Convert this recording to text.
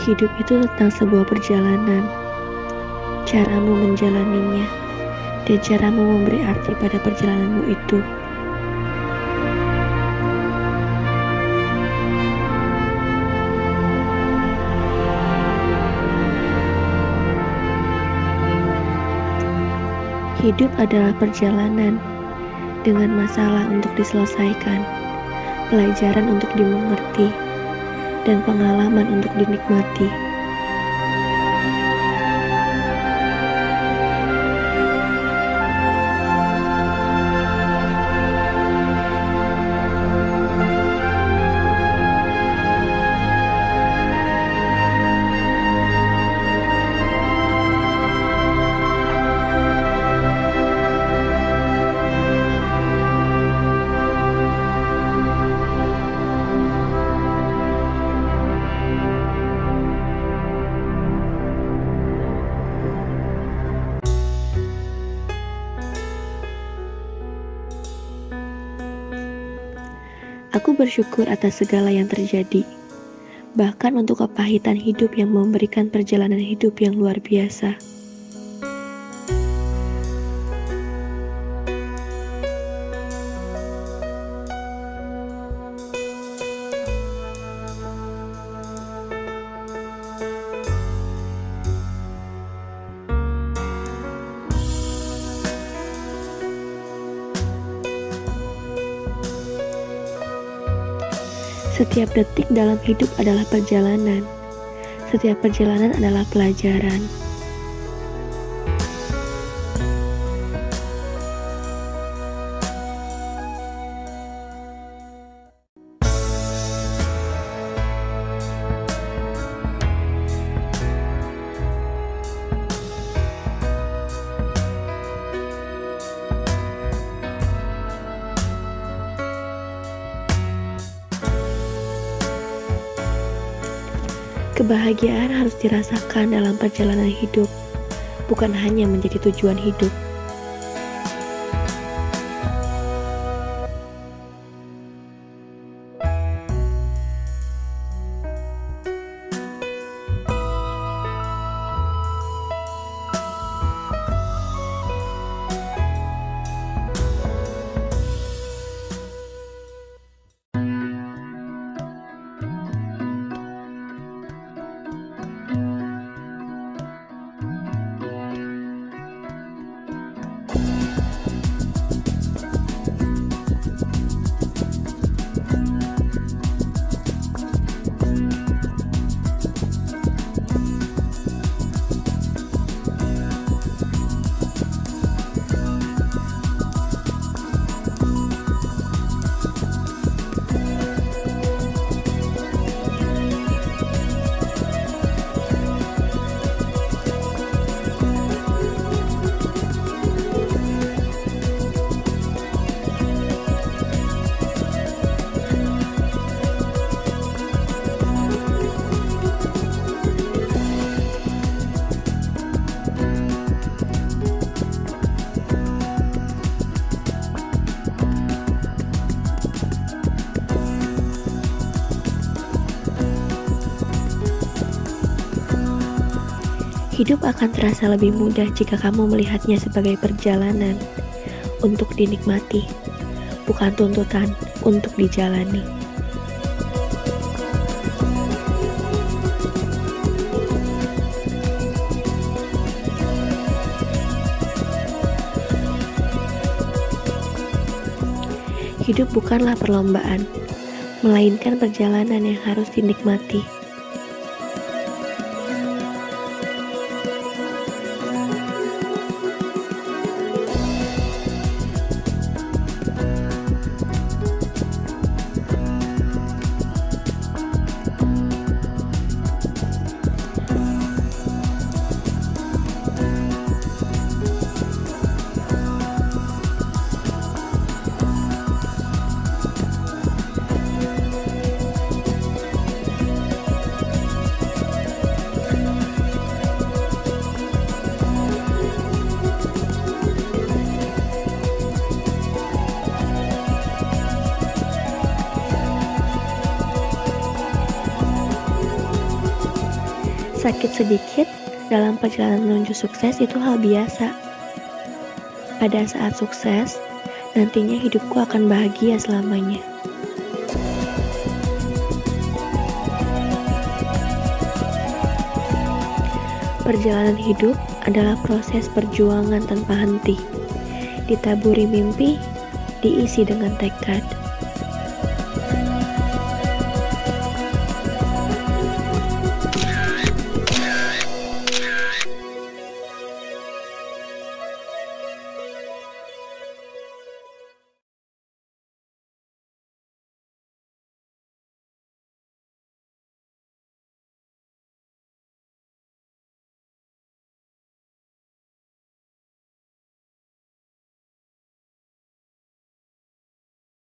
Hidup itu tentang sebuah perjalanan, caramu menjalaninya, dan caramu memberi arti pada perjalananmu itu. Hidup adalah perjalanan dengan masalah untuk diselesaikan, pelajaran untuk dimengerti, dan pengalaman untuk dinikmati. Aku bersyukur atas segala yang terjadi, bahkan untuk kepahitan hidup yang memberikan perjalanan hidup yang luar biasa. Setiap detik dalam hidup adalah perjalanan. Setiap perjalanan adalah pelajaran. Kebahagiaan harus dirasakan dalam perjalanan hidup, bukan hanya menjadi tujuan hidup. Hidup akan terasa lebih mudah jika kamu melihatnya sebagai perjalanan untuk dinikmati, bukan tuntutan untuk dijalani. Hidup bukanlah perlombaan, melainkan perjalanan yang harus dinikmati. Sakit sedikit dalam perjalanan menuju sukses itu hal biasa. Pada saat sukses, nantinya hidupku akan bahagia selamanya. Perjalanan hidup adalah proses perjuangan tanpa henti, ditaburi mimpi, diisi dengan tekad.